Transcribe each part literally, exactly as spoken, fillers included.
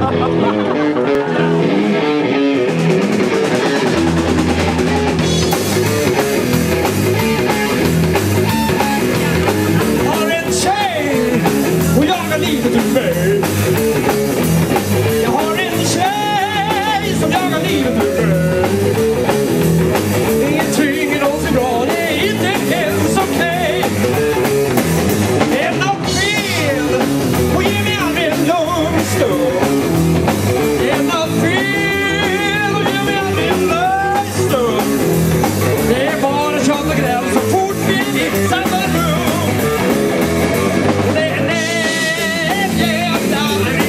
Har en tjej och jagar livet ur mig. Jag har en tjej som jagar livet ur mig. Ingenting är någonsin bra, det är inte ens okej. Det är något fel och ge mig aldrig en lugn stund. Det är något fel och ge mig aldrig en lugn stund. Det är bara tjat och gräl så fort vi är i samma rum. Det är näbbgädda,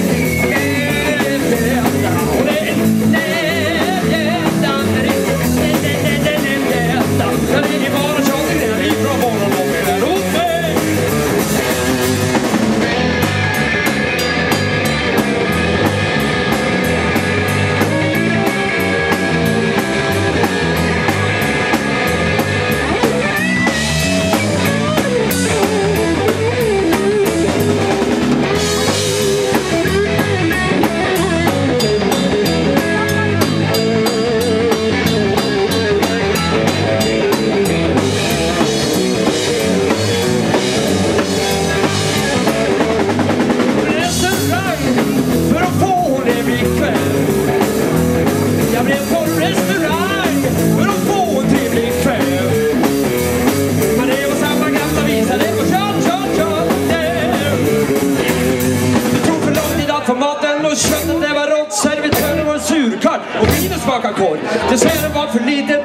näbbgädda. Och det är näbbgädda, näbbgädda. Ja, det är bara tjat och gräl ifrån morgon och där uppe. För att få hon är bekväm. Jag blev på restaurang för att få en trevlig kväll. Men det var samma gamla visa, det var tjat, tjat, tjat. Det tog för lång tid att få maten och köttet det var rått. Servitören var en surkart och vinet smakade korv. Desserten var för lite